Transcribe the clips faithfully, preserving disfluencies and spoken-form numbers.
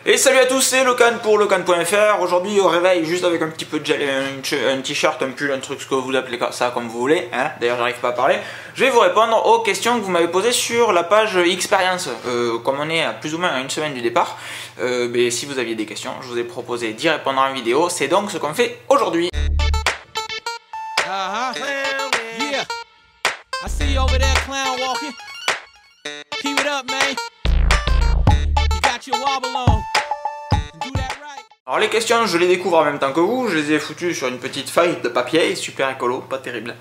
Et salut à tous, c'est Locan pour Locan point F R. Aujourd'hui au réveil, juste avec un petit peu de gel, un t-shirt, un pull, un truc, ce que vous appelez ça comme vous voulez, hein. D'ailleurs j'arrive pas à parler. Je vais vous répondre aux questions que vous m'avez posées sur la page Expérience. Euh, comme on est à plus ou moins à une semaine du départ, euh, ben, si vous aviez des questions, je vous ai proposé d'y répondre en vidéo. C'est donc ce qu'on fait aujourd'hui. Uh-huh. Yeah. I see you over there, clown walking. Keep it up, man. You got your wobble on. Do that right. Alors les questions, je les découvre en même temps que vous, je les ai foutues sur une petite feuille de papier, super écolo, pas terrible.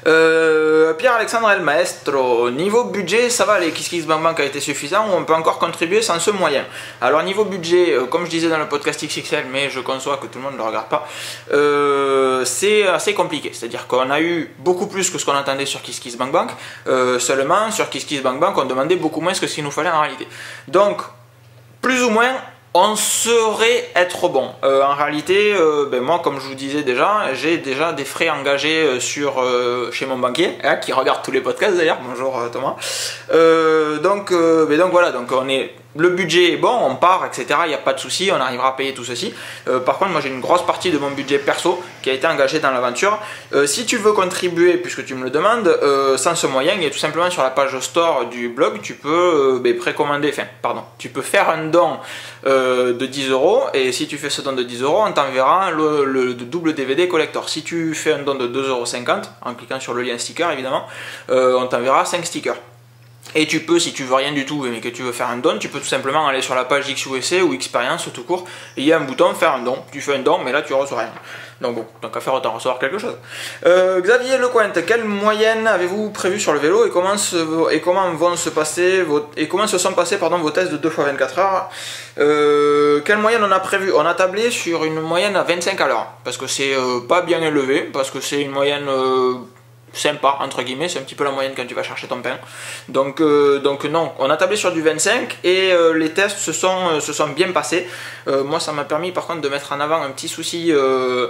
Euh, Pierre-Alexandre El Maestro, niveau budget, ça va, les KissKissBankBank a été suffisant ou on peut encore contribuer sans ce moyen? Alors niveau budget, euh, comme je disais dans le podcast X X L, mais je conçois que tout le monde ne le regarde pas, euh, c'est assez compliqué, c'est-à-dire qu'on a eu beaucoup plus que ce qu'on attendait sur KissKissBankBank, euh, seulement sur KissKissBankBank on demandait beaucoup moins que ce qu'il nous fallait en réalité. Donc, plus ou moins, on saurait être bon. Euh, en réalité, euh, ben moi, comme je vous disais déjà, j'ai déjà des frais engagés sur, euh, chez mon banquier, hein, qui regarde tous les podcasts d'ailleurs. Bonjour euh, Thomas. Euh, donc, euh, ben donc voilà, donc on est, le budget est bon, on part, et cetera. Il n'y a pas de souci, on arrivera à payer tout ceci. Euh, par contre, moi j'ai une grosse partie de mon budget perso qui a été engagé dans l'aventure. Euh, si tu veux contribuer, puisque tu me le demandes, euh, sans ce moyen, il est tout simplement sur la page store du blog, tu peux euh, ben, précommander, enfin, pardon, tu peux faire un don euh, de dix euros, et si tu fais ce don de dix euros, on t'enverra le, le double D V D collector. Si tu fais un don de deux euros cinquante, en cliquant sur le lien sticker évidemment, euh, on t'enverra cinq stickers. Et tu peux, si tu veux rien du tout mais que tu veux faire un don, tu peux tout simplement aller sur la page X U S C ou Expérience tout court, et il y a un bouton faire un don. Tu fais un don, mais là tu reçois rien. Donc bon, tant qu'à faire autant recevoir quelque chose. Euh, Xavier Lecointe, quelle moyenne avez-vous prévu sur le vélo et comment, se, et comment vont se passer vos, et comment se sont passés pardon, vos tests de deux fois vingt-quatre heures? euh, Quelle moyenne on a prévu? On a tablé sur une moyenne à vingt-cinq à l'heure, parce que c'est euh, pas bien élevé, parce que c'est une moyenne euh, sympa entre guillemets, c'est un petit peu la moyenne quand tu vas chercher ton pain. Donc, euh, donc non, on a tablé sur du vingt-cinq et euh, les tests se sont, euh, se sont bien passés. Euh, moi ça m'a permis par contre de mettre en avant un petit souci euh,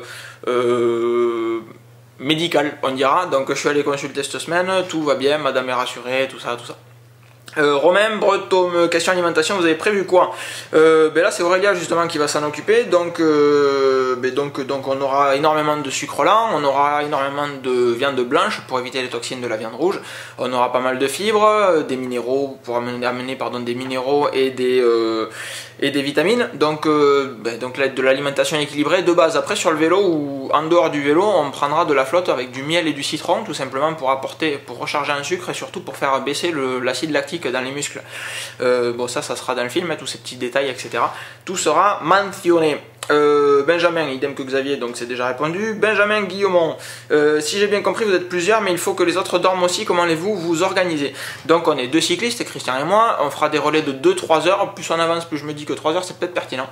euh, médical on dira. Donc je suis allé consulter cette semaine, tout va bien, madame est rassurée, tout ça, tout ça. Euh, Romain Breton, question alimentation, vous avez prévu quoi? euh, ben là c'est Aurélia justement qui va s'en occuper, donc, euh, ben donc, donc on aura énormément de sucre lent, on aura énormément de viande blanche pour éviter les toxines de la viande rouge, on aura pas mal de fibres, des minéraux pour amener, amener pardon, des minéraux et des, euh, et des vitamines, donc, euh, ben donc de l'alimentation équilibrée de base. Après sur le vélo ou en dehors du vélo on prendra de la flotte avec du miel et du citron tout simplement pour apporter, pour recharger en sucre et surtout pour faire baisser l'acide lactique dans les muscles. Euh, bon ça ça sera dans le film, hein, tous ces petits détails etc, tout sera mentionné. Euh, Benjamin, idem que Xavier, donc c'est déjà répondu. Benjamin Guillaumont, euh, si j'ai bien compris vous êtes plusieurs mais il faut que les autres dorment aussi, comment allez-vous vous organiser? Donc on est deux cyclistes, Christian et moi, on fera des relais de deux trois heures, plus on avance plus je me dis que trois heures c'est peut-être pertinent.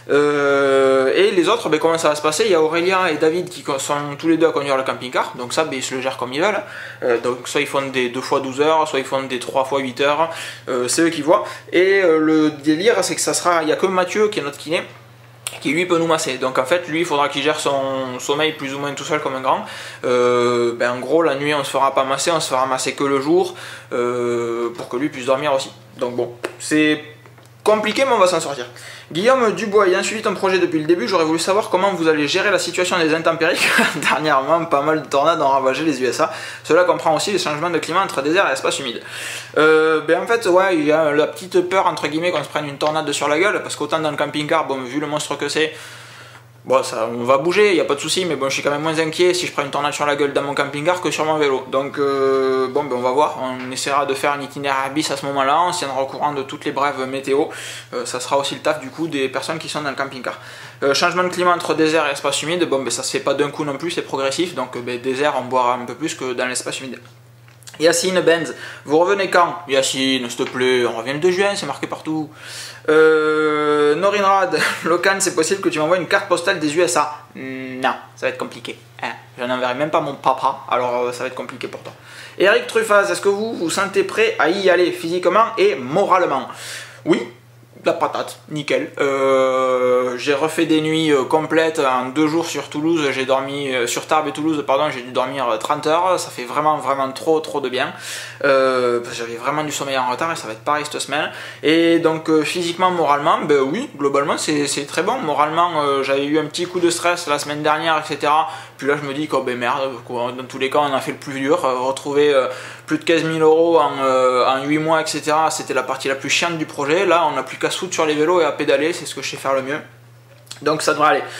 Euh, et les autres, ben, comment ça va se passer? Il y a Aurélien et David qui sont tous les deux à conduire le camping-car, donc ça ben, ils se le gèrent comme ils veulent. Euh, donc soit ils font des deux fois douze heures, soit ils font des trois fois huit heures, euh, c'est eux qui voient. Et euh, le délire c'est que ça sera, il n'y a que Mathieu qui est notre kiné, qui lui peut nous masser. Donc en fait lui il faudra qu'il gère son sommeil plus ou moins tout seul comme un grand. Euh, ben, en gros la nuit on se fera pas masser, on se fera masser que le jour, euh, pour que lui puisse dormir aussi. Donc bon, c'est compliqué mais on va s'en sortir. Guillaume Dubois, ayant suivi ton projet depuis le début, j'aurais voulu savoir comment vous allez gérer la situation des intempéries. Dernièrement, pas mal de tornades ont ravagé les U S A. Cela comprend aussi les changements de climat entre désert et espace humide. Euh, ben en fait, ouais, il y a la petite peur entre guillemets qu'on se prenne une tornade sur la gueule, parce qu'autant dans le camping-car, bon, vu le monstre que c'est, bon, ça, on va bouger, il n'y a pas de souci, mais bon, je suis quand même moins inquiet si je prends une tornade sur la gueule dans mon camping-car que sur mon vélo. Donc, euh, bon, ben, on va voir, on essaiera de faire un itinéraire bis à ce moment-là, on se tiendra au courant de toutes les brèves météo. Euh, ça sera aussi le taf du coup des personnes qui sont dans le camping-car. Euh, changement de climat entre désert et espace humide, bon, ben, ça se fait pas d'un coup non plus, c'est progressif, donc ben, désert, on boira un peu plus que dans l'espace humide. Yacine Benz, vous revenez quand? Yacine, s'il te plaît, on revient le deux juin, c'est marqué partout. Euh, Norinrad, Locan, c'est possible que tu m'envoies une carte postale des U S A? Non, ça va être compliqué. Hein, je n'enverrai même pas mon papa, alors ça va être compliqué pour toi. Eric Truffaz, est-ce que vous vous sentez prêt à y aller physiquement et moralement? Oui, la patate, nickel. Euh, j'ai refait des nuits complètes en deux jours sur Toulouse, j'ai dormi euh, sur Tarbes et Toulouse, pardon, j'ai dû dormir trente heures, ça fait vraiment vraiment trop trop de bien. Euh, j'avais vraiment du sommeil en retard et ça va être pareil cette semaine. Et donc euh, physiquement, moralement, ben oui, globalement c'est très bon. Moralement, euh, j'avais eu un petit coup de stress la semaine dernière, et cetera. Puis là je me dis que oh, ben merde, quoi, dans tous les cas on a fait le plus dur, euh, retrouver euh, plus de quinze mille euros en, euh, en huit mois, et cetera. C'était la partie la plus chiante du projet. Là on n'a plus qu'à se foutre sur les vélos et à pédaler, c'est ce que je sais faire le mieux. Donc ça devrait aller.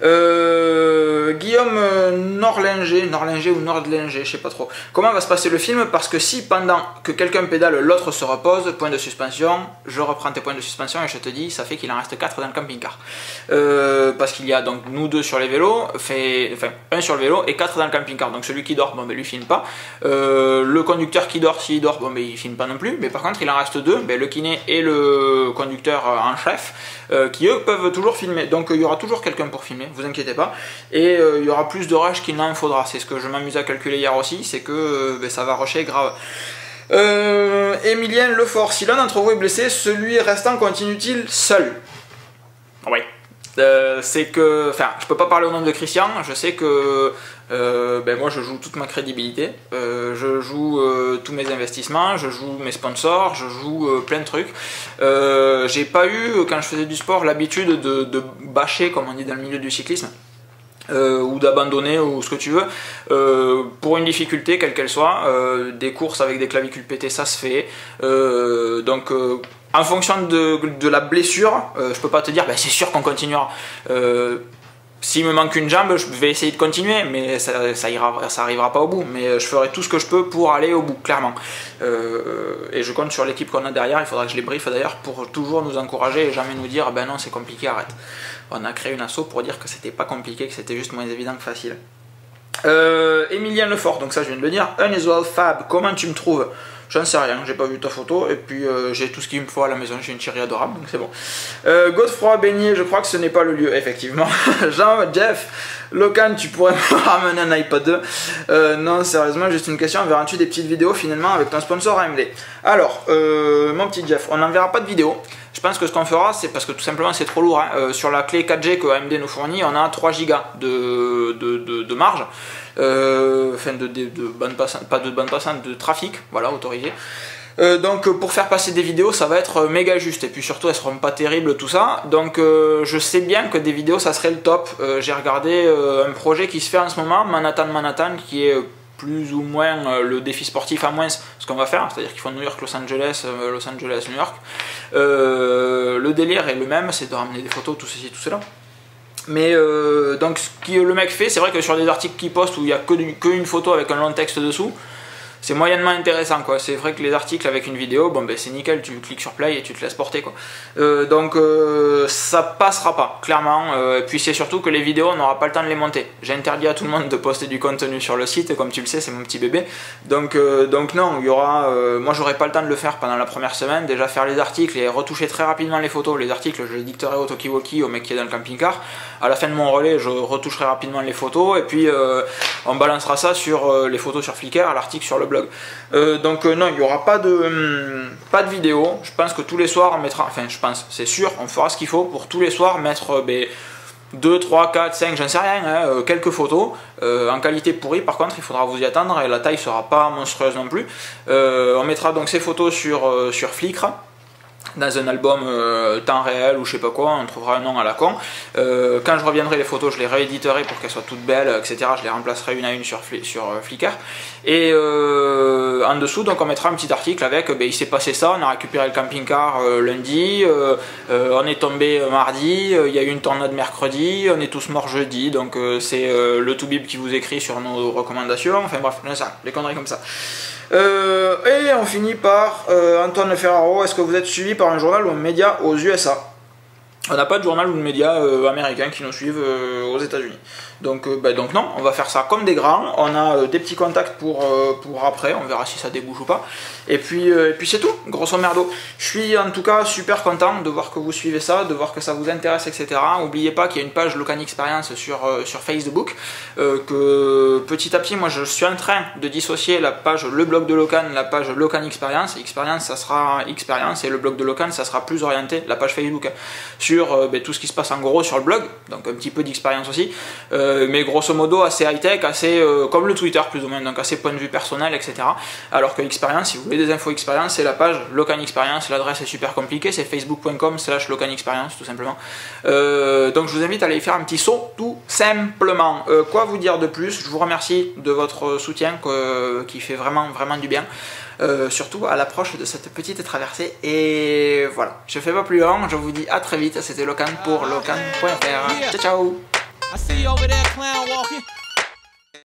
Euh, Guillaume Norlinger, Norlinger ou Nordlinger, je sais pas trop. Comment va se passer le film? Parce que si pendant que quelqu'un pédale, l'autre se repose, point de suspension, je reprends tes points de suspension et je te dis, ça fait qu'il en reste quatre dans le camping-car. Euh, parce qu'il y a donc nous deux sur les vélos, fait, enfin un sur le vélo et quatre dans le camping-car. Donc celui qui dort, bon ben lui filme pas. Euh, le conducteur qui dort, s'il dort, bon ben il filme pas non plus. Mais par contre il en reste deux, ben, le kiné et le conducteur en chef, euh, qui eux peuvent toujours filmer. Donc il y aura toujours quelqu'un pour filmer, vous inquiétez pas, et euh, il y aura plus de rush qu'il n'en faudra. C'est ce que je m'amuse à calculer hier aussi, c'est que euh, ben, ça va rusher grave. Euh, Emilien Lefort, si l'un d'entre vous est blessé, celui restant continue-t-il seul? Oui. Euh, c'est que, enfin, je peux pas parler au nom de Christian, je sais que euh, ben moi je joue toute ma crédibilité, euh, je joue euh, tous mes investissements, je joue mes sponsors, je joue euh, plein de trucs. Euh, j'ai pas eu, quand je faisais du sport, l'habitude de, de bâcher, comme on dit dans le milieu du cyclisme. Euh, ou d'abandonner ou ce que tu veux, euh, pour une difficulté quelle qu'elle soit. Euh, des courses avec des clavicules pétées, ça se fait. Euh, donc euh, en fonction de, de la blessure, euh, je peux pas te dire ben, c'est sûr qu'on continuera. Euh, S'il me manque une jambe, je vais essayer de continuer, mais ça, ça, ira, ça arrivera pas au bout. Mais je ferai tout ce que je peux pour aller au bout, clairement. Euh, et je compte sur l'équipe qu'on a derrière. Il faudra que je les briefe d'ailleurs pour toujours nous encourager et jamais nous dire ben non c'est compliqué, arrête. On a créé une asso pour dire que c'était pas compliqué, que c'était juste moins évident que facile. Euh, Emilien Lefort, donc ça je viens de le dire. Unusual Fab, comment tu me trouves? J'en sais rien, j'ai pas vu ta photo, et puis euh, j'ai tout ce qu'il me faut à la maison, j'ai une chérie adorable, donc c'est bon. Euh, Godefroy Beignet, je crois que ce n'est pas le lieu, effectivement. Jean, Jeff, Locan, tu pourrais me ramener un iPad deux? euh, Non, sérieusement, juste une question, verras-tu des petites vidéos finalement avec ton sponsor A M D? Alors, euh, mon petit Jeff, on n'enverra pas de vidéos. Je pense que ce qu'on fera, c'est parce que tout simplement c'est trop lourd. Hein. Euh, sur la clé quatre G que A M D nous fournit, on a trois gigas de, de, de, de marge, euh, enfin de, de, de bande passante, pas de bande passante, de trafic, voilà, autorisé. Euh, donc pour faire passer des vidéos, ça va être méga juste. Et puis surtout, elles seront pas terribles, tout ça. Donc euh, je sais bien que des vidéos, ça serait le top. Euh, J'ai regardé euh, un projet qui se fait en ce moment, Manhattan Manhattan, qui est plus ou moins euh, le défi sportif à moins ce qu'on va faire, c'est-à-dire qu'ils font New York, Los Angeles, euh, Los Angeles, New York. Euh, le délire est le même, c'est de ramener des photos, tout ceci, tout cela. Mais euh, donc ce que le mec fait, c'est vrai que sur des articles qu'il poste où il n'y a que, du, que une photo avec un long texte dessous, c'est moyennement intéressant quoi. C'est vrai que les articles avec une vidéo, bon ben c'est nickel, tu cliques sur play et tu te laisses porter quoi. Euh, donc euh, ça passera pas, clairement. Euh, et puis c'est surtout que les vidéos, on n'aura pas le temps de les monter. J'ai interdit à tout le monde de poster du contenu sur le site, comme tu le sais, c'est mon petit bébé. Donc, euh, donc non, il y aura. Euh, moi j'aurai pas le temps de le faire pendant la première semaine. Déjà faire les articles et retoucher très rapidement les photos. Les articles, je les dicterai au talkie-walkie au mec qui est dans le camping-car. À la fin de mon relais, je retoucherai rapidement les photos et puis euh, on balancera ça sur euh, les photos sur Flickr, l'article sur le blog. Euh, donc euh, non, il n'y aura pas de, hum, pas de vidéo. Je pense que tous les soirs on mettra, enfin je pense, c'est sûr, on fera ce qu'il faut pour tous les soirs mettre euh, ben, deux, trois, quatre, cinq, j'en sais rien, hein, euh, quelques photos. Euh, en qualité pourrie par contre, il faudra vous y attendre et la taille sera pas monstrueuse non plus. Euh, on mettra donc ces photos sur, euh, sur Flickr, dans un album euh, temps réel ou je sais pas quoi, on trouvera un nom à la con. Euh, quand je reviendrai les photos, je les rééditerai pour qu'elles soient toutes belles, et cetera. Je les remplacerai une à une sur, sur euh, Flickr. Et euh, en dessous, donc on mettra un petit article avec, ben, il s'est passé ça, on a récupéré le camping-car euh, lundi, euh, euh, on est tombé euh, mardi, euh, il y a eu une tornade mercredi, on est tous morts jeudi, donc euh, c'est euh, le Toubib qui vous écrit sur nos recommandations, enfin bref, ça, des conneries comme ça. Euh, et on finit par euh, Antoine Ferraro, est-ce que vous êtes suivi par un journal ou un média aux U S A? On n'a pas de journal ou de médias euh, américains qui nous suivent euh, aux États-Unis. Donc, euh, bah, donc non, on va faire ça comme des grands. On a euh, des petits contacts pour, euh, pour après. On verra si ça débouche ou pas. Et puis, euh, et puis c'est tout, grosso merdo. Je suis en tout cas super content de voir que vous suivez ça, de voir que ça vous intéresse, et cetera. N'oubliez pas qu'il y a une page Locan Experience sur, euh, sur Facebook. Euh, que petit à petit, moi je suis en train de dissocier la page, le blog de Locan, la page Locan Experience. Experience, ça sera Experience et le blog de Locan, ça sera plus orienté, la page Facebook, sur sur euh, ben, tout ce qui se passe en gros sur le blog, donc un petit peu d'expérience aussi, euh, mais grosso modo assez high-tech, assez euh, comme le Twitter plus ou moins, donc assez point de vue personnel, et cetera. Alors que expérience, si vous voulez des infos expérience, c'est la page Locan Experience, l'adresse est super compliquée, c'est facebook point com slash Locan Experience tout simplement. Euh, donc je vous invite à aller y faire un petit saut tout simplement. Euh, quoi vous dire de plus? Je vous remercie de votre soutien que, qui fait vraiment vraiment du bien. Euh, surtout à l'approche de cette petite traversée. Et voilà, je fais pas plus long, je vous dis à très vite. C'était Locan pour Locan point F R. Ciao ciao.